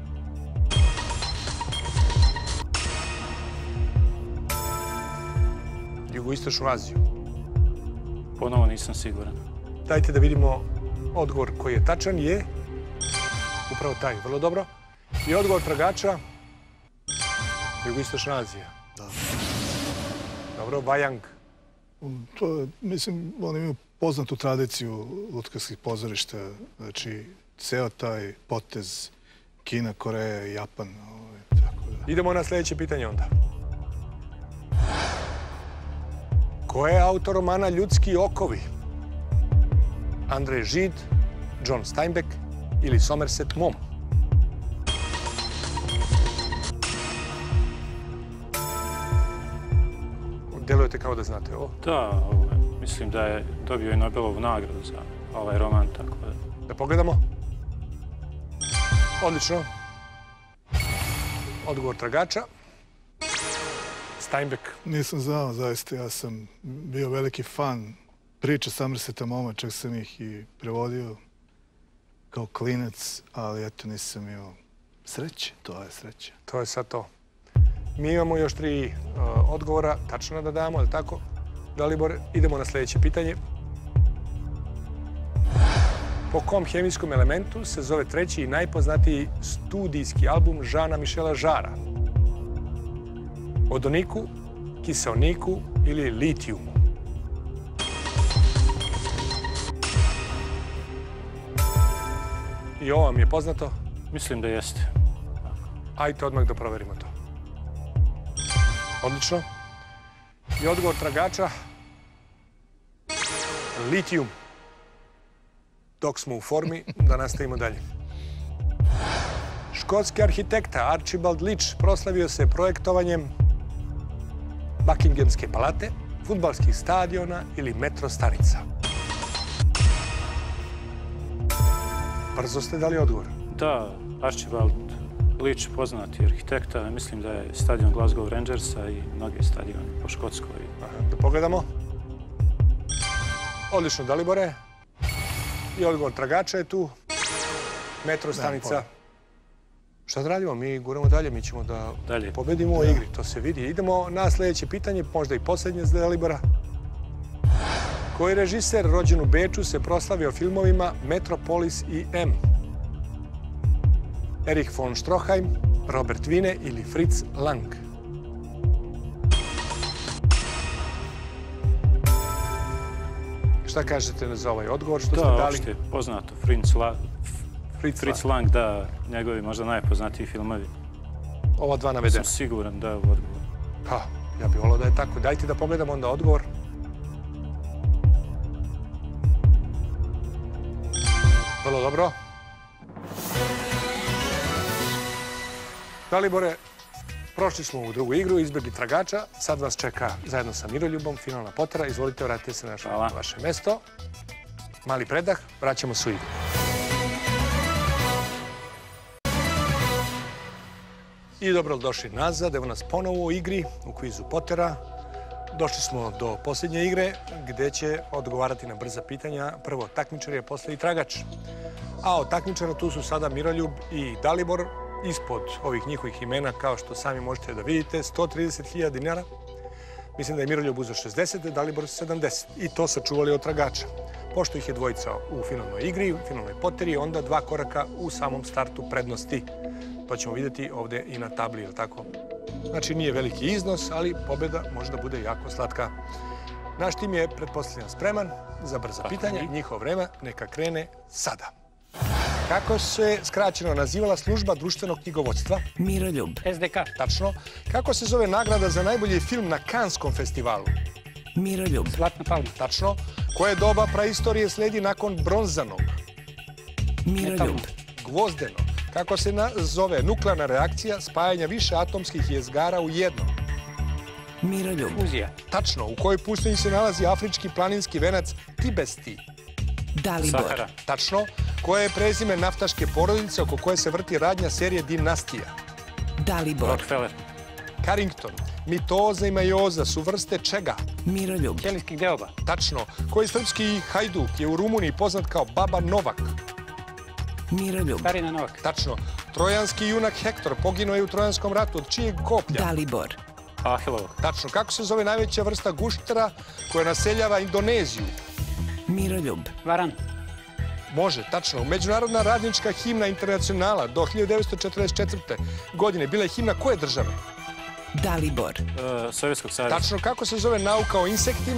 Jugoistočnu Aziju. Ponovo nisam siguran. Dajte da vidimo odgovor koji je tačan, je upravo taj, vrlo dobro. I odgovor tragača, Jugoistočna Azija. Da. Dobro, Vajang. To je, mislim, oni imaju poznatu tradiciju lutkarskih pozorišta, znači ceo taj potez Kina, Koreja i Japan. Tako da. Idemo na sljedeće pitanje onda. Ko je autor romana Ljudski okovi? Andrej Žid, John Steinbeck ili Somerset Maugham? Delujete kao da znate ovo? Da, mislim da je dobio i Nobelovu nagradu za ovaj roman, tako da... Da pogledamo. Odlično. Odgovor tragača. Steinbeck. Nisam znao, zaista. Ja sam bio veliki fan priča Somerseta Maughama, čak sam ih i prevodio kao klinac, ali eto nisam imao sreće. To je sreće. To je sad to. Mi imamo još tri uh, odgovora, tačno da damo, ali tako? Dalibor, idemo na sljedeće pitanje. Po kom hemijskom elementu se zove treći i najpoznatiji studijski album Žana Mišela Žara? Odoniku, kiseoniku ili litijumu? I ovo vam je poznato? Mislim da jeste. Ajde odmah da proverimo to. Odlično. I odgovor tragača. Litijum. Dok smo u formi, da nastavimo dalje. Škotski arhitekta Archibald Leach proslavio se projektovanjem Buckinghamske palate, fudbalskih stadiona ili metro stanica. Brzo ste dali odgovor. Da, Archibald Leach poznati arhitekta. Mislim da je stadion Glasgow Rangersa i mnoge stadione po Škotskoj. Aha, da pogledamo. Odlično, Dalibore. I odgovor tragača je tu. Metro stanica. Šta da radimo? Mi guramo dalje. Mi ćemo da dalje pobedimo u ovoj igri. To se vidi. Idemo na sljedeće pitanje, možda i posljednje za Dalibora. Koji režiser rođen u Beču se proslavio filmovima Metropolis i M? Erich von Stroheim, Robert Wiene ili Fritz Lang? Šta kažete za ovaj odgovor? Što ste da, dali? opšte je poznato. Fritz, La... Fritz, Fritz Lang, da, njegovi možda najpoznatiji filmovi. Ova dva navedena. Sam siguran da je u odgovor. Pa, ja bih volio da je tako. Dajte da pogledamo onda odgovor. Vrlo dobro. Dalibore, prošli smo u drugu igru, izbjegli tragača. Sad vas čeka zajedno sa Miroljubom finalna potera. Izvolite, vratite se na vaše mesto. Mali predah, vraćamo se u igru. I dobro došli nazad, evo nas ponovo u igri, u kvizu potera. Došli smo do posljednje igre, gde će odgovarati na brza pitanja prvo takmičar, a posle i tragač. A od takmičara tu su sada Miroljub i Dalibor. Ispod ovih njihovih imena, kao što sami možete da vidite, sto trideset hiljada dinara. Mislim da je Miroljub uzeo šezdeset, Dalibor sedamdeset. I to sačuvali od tragača. Pošto ih je dvojica u finalnoj igri, u finalnoj poteri, onda dva koraka u samom startu prednosti. To ćemo vidjeti ovdje i na tabli, je li tako? Znači, nije veliki iznos, ali pobjeda može da bude jako slatka. Naš tim je, pretpostavljam, spreman za brza pitanja. Njihovo vreme neka krene sada. Kako se skraćeno nazivala služba društvenog knjigovodstva? Miroljub. S D K. Tačno. Kako se zove nagrada za najbolji film na Kanskom festivalu? Miroljub. Zlatna palma. Tačno. Koje doba praistorije sledi nakon bronzanog? Miroljub. Gvozdeno. Kako se zove nuklearna reakcija spajanja više atomskih jezgara u jednom? Miroljub. Fuzija. Tačno. U kojoj pustinji se nalazi afrički planinski venac Tibesti? Dalibor. Sahara. Tačno. Koje je prezime naftaške porodice oko koje se vrti radnja serije Dinastija? Dalibor. Rockefeller. Carrington. Mitoza i majoza su vrste čega? Miroljub. Ćelijskih deoba. Tačno. Koji srpski hajduk je u Rumuniji poznat kao Baba Novak? Miroljub. Starina Novak. Tačno. Trojanski junak Hektor poginuo je u Trojanskom ratu. Od čijeg koplja? Dalibor. Ahilovog. Tačno. Kako se zove najveća vrsta guštera koja naseljava Indoneziju? Miroljub. Varan. Može, tačno. Međunarodna radnička himna Internacionala do hiljadu devetsto četrdeset četvrte. godine bila je himna koje države? Dalibor. Sovjetskog saveza. Tačno. Kako se zove nauka o insektima?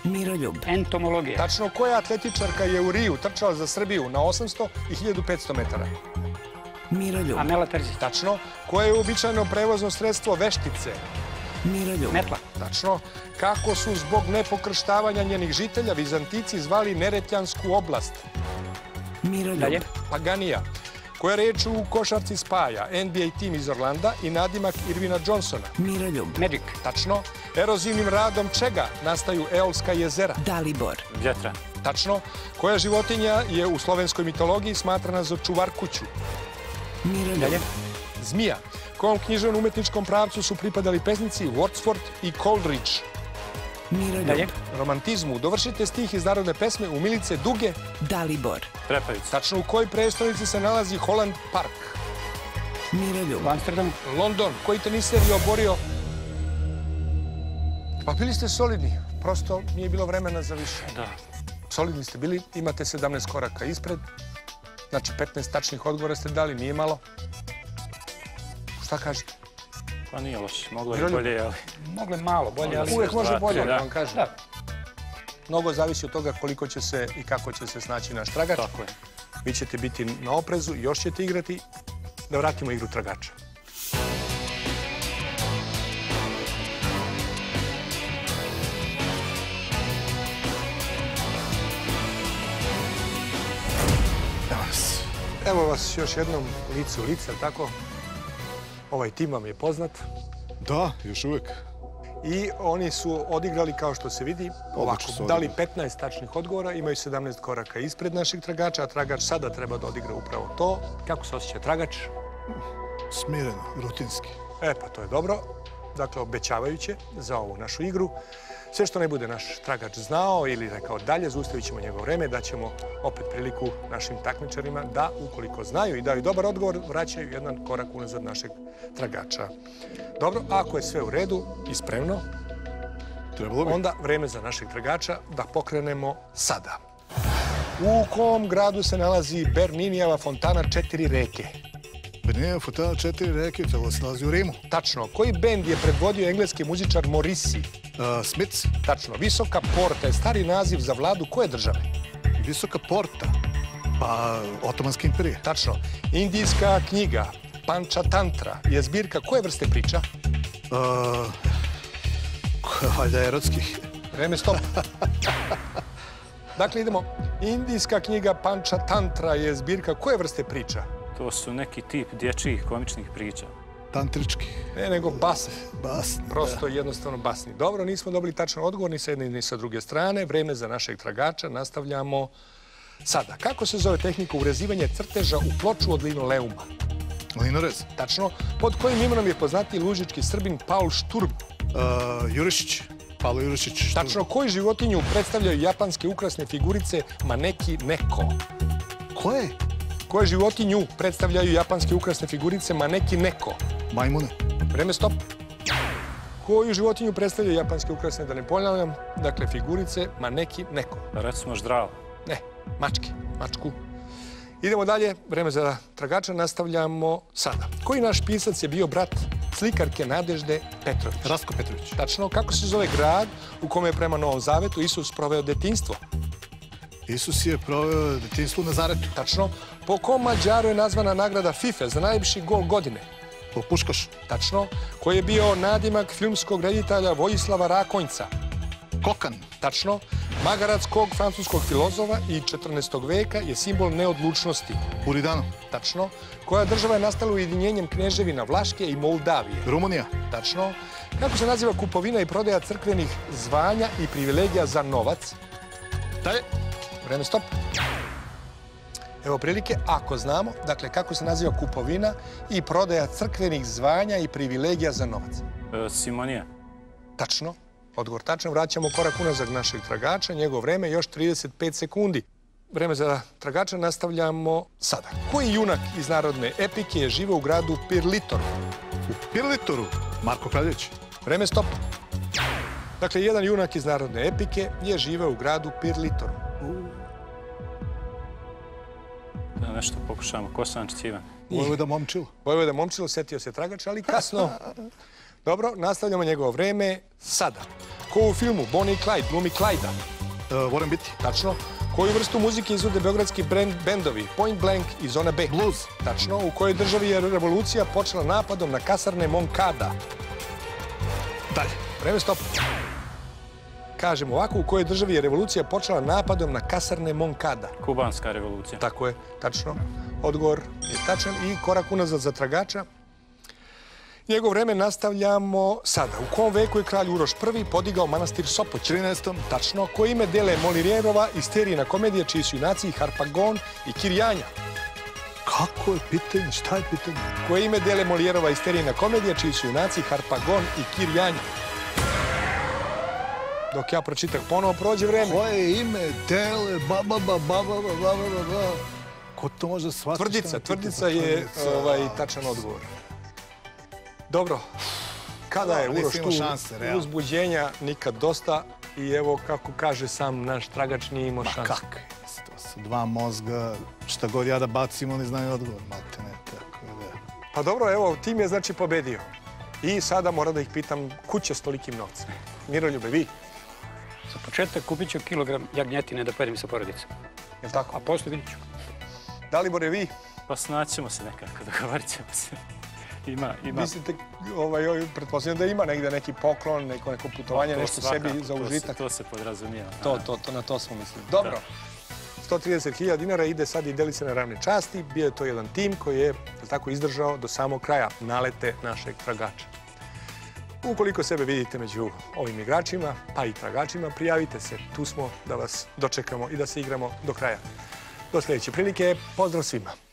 Miroljub. Entomologija. Tačno, koja atletičarka je u Riju trčala za Srbiju na osamsto i hiljadu petsto metara? Miroljub. Amela Terzić. Tačno, koje je uobičajeno prevozno sredstvo veštice? Miroljub. Metla. Tačno, kako su zbog nepokrštavanja njenih žitelja Vizantici zvali Neretjansku oblast? Miroljub. Dalje. Paganija. Koja reč u košarci spaja N B A tim iz Orlanda i nadimak Irvina Johnsona? Miroljub. Magic. Tačno, erozivnim radom čega nastaju Eolska jezera? Dalibor. Vjetran. Tačno, koja životinja je u slovenskoj mitologiji smatrana za čuvar kuću? Miroljub. Dalje. Zmija. Kom književnom umetničkom pravcu su pripadali pesnici Wordsworth i Coleridge? Miroljub. Dalje. Romantizmu. Dovršite stih iz narodne pesme U Milice duge. Dalibor. Trepavica. Tačno, u kojoj prestonici se nalazi Holland Park? Miroljub. U Amsterdamu. London. Koji teniser je oborio? Pa bili ste solidni. Prosto nije bilo vremena za više. Da. Solidni ste bili. Imate sedamnaest koraka ispred. Znači, petnaest tačnih odgovora ste dali. Nije malo. Šta kažete? Pa nije loše. Moglo je Miroljub. bolje, ali... Mogle malo bolje, ali... Uvijek može bolje, Da. da vam kažem. Da. Mnogo zavisi od toga koliko će se i kako će se snaći naš tragač. Tako je. Vi ćete biti na oprezu, još ćete igrati. Da vratimo igru tragača. Evo vas. Evo vas još jednom lice u lice, tako? Ovaj tim vam je poznat. Da, još uvijek. I oni su odigrali, kao što se vidi, ovako, su dali odigrali. petnaest tačnih odgovora, imaju sedamnaest koraka ispred našeg tragača, a tragač sada treba da odigra upravo to. Kako se osjeća tragač? Smireno, rutinski. E, pa to je dobro. Dakle, obećavajuće za ovu našu igru. Sve što ne bude naš tragač znao ili rekao dalje, zaustavit ćemo njegovo vreme, daćemo opet priliku našim takmičarima da, ukoliko znaju i daju dobar odgovor, vraćaju jedan korak unazad našeg tragača. Dobro, ako je sve u redu i spremno, Trebalo bi. onda vreme za našeg tragača da pokrenemo sada. U kom gradu se nalazi Berninieva fontana četiri reke? Berninieva fontana četiri reke, to se nalazi u Rimu. Tačno. Koji bend je predvodio engleski muzičar Morrissey? Uh, Smiths, Tačno. Visoka porta je stari naziv za vladu koje države? Visoka porta, pa Otomanske imperije. Tačno. Indijska knjiga Pančatantra je zbirka koje vrste priča? Uh, valjda erotskih. Vreme, stop. Dakle, idemo. Indijska knjiga Pančatantra je zbirka koje vrste priča? To su neki tip dječjih komičnih priča. Tantričkih. Ne, nego basni. Basni. Prosto jednostavno basni. Dobro, nismo dobili tačan odgovor ni sa jedne ni sa druge strane. Vreme za našeg tragača. Nastavljamo sada. Kako se zove tehnika urezivanja crteža u ploču od linoleuma? Linorez. Tačno. Pod kojim imenom je poznati lužički Srbin Paul Šturm? Uh, Jurišić. Pavlo Jurišić. Što- Tačno. Koju životinju predstavljaju japanske ukrasne figurice Maneki Neko? Koje? Koje životinju predstavljaju japanske ukrasne figurice Maneki Neko? Majmune. Vreme, stop. Koju životinju predstavljaju japanske ukrasne, da ne ponavljam, dakle, figurice Maneki Neko? Recimo ždral. Ne, mačke, mačku. Idemo dalje, vreme za tragača, nastavljamo sada. Koji naš pisac je bio brat slikarke Nadežde Petrović? Rastko Petrović. Tačno, kako se zove grad u kome je prema Novom Zavetu Isus proveo detinjstvo? Isus je proveo detinjstvo u Nazaretu. Tačno, po kom Mađaru je nazvana nagrada FIFA za najviši gol godine? Po Puškaš. Tačno, koji je bio nadimak filmskog reditelja Vojislava Rakonjca? Kokan. Tačno, magarac kog francuskog filozofa i četrnaestog veka je simbol neodlučnosti? Buridano. Tačno, koja država je nastala ujedinjenjem kneževina Vlaške i Moldavije? Rumunija. Tačno, kako se naziva kupovina i prodaja crkvenih zvanja i privilegija za novac? Dalje. Vreme, stop. Evo prilike, ako znamo, dakle, kako se naziva kupovina i prodaja crkvenih zvanja i privilegija za novac? E, Simonija. Tačno. Odgovor tačan. Vraćamo korak unazad našeg tragača. Njegovo vreme još trideset pet sekundi. Vreme za tragača nastavljamo sada. Koji junak iz narodne epike je živeo u gradu Pirlitoru? U Pirlitoru. Marko Kraljević. Vreme, stop. Dakle, jedan junak iz narodne epike je živeo u gradu Pirlitoru. Da nešto pokušamo. Kosančić Ivan. Vojvoda Momčilo. Vojvoda Momčilo, setio se tragač, ali kasno. Dobro, nastavljamo njegovo vreme sada. Ko u filmu Bonnie i Clyde glumi Clyda? Warren Beatty. Tačno. Koju vrstu muzike izvode beogradski bendovi Point Blank i Zona B? Blues. Tačno. U kojoj državi je revolucija počela napadom na kasarne Moncada? Dalje. Vreme, stop. Kažem ovako, u kojoj državi je revolucija počela napadom na kasarne Moncada? Kubanska revolucija. Tako je, tačno. Odgovor je tačan i korak unazad za tragača. Njegov vreme nastavljamo sada. U kom veku je kralj Uroš prvi podigao manastir Sopot? trinaestom. Tačno. Koje ime dele Molijerova i Sterijina komedija, čiji su junaci Harpagon i Kirjanja? Kako je pitanje? Šta je pitanje? Koje ime dele Molijerova i Sterijina komedija, čiji su junaci Harpagon i Kirjanja? Dok ja pročitak ponovo, prođe vreme. Koje ime dele, ba, ba, ba, ba, ba, ba, ba, ba, ba. Ko to može shvatiti? Tvrdica, tvrdica je ovaj, tačan odgovor. Dobro, kada je Uroš tu uzbuđenja, nikad dosta. I evo, kako kaže sam naš tragač, nije imao šanse. Ma kak? To su dva mozga, šta god ja da bacim, oni znaju odgovor. Mate ne, tako da. Pa dobro, evo, tim je znači pobedio. I sada moram da ih pitam, kuće s tolikim novcem. Miroljube, vi? Za početak kupit ću kilogram jagnjetine da pojedem sa porodicom. Je li tako? A posle vidit ću. Dalibore, vi? Pa snaćemo se nekako, dogovorit ćemo se. Ima, ima. Mislite, ovaj, pretpostavljam da ima negde neki poklon, neko, neko putovanje, nešto sebi za užitak. To se podrazumijeva. To, to, to, na to smo mislili. Dobro. sto trideset hiljada dinara ide sad i deli se na ravne časti. Bio je to jedan tim koji je tako izdržao do samog kraja nalete našeg tragača. Ukoliko sebe vidite među ovim igračima, pa i tragačima, prijavite se. Tu smo da vas dočekamo i da se igramo do kraja. Do sljedeće prilike, pozdrav svima!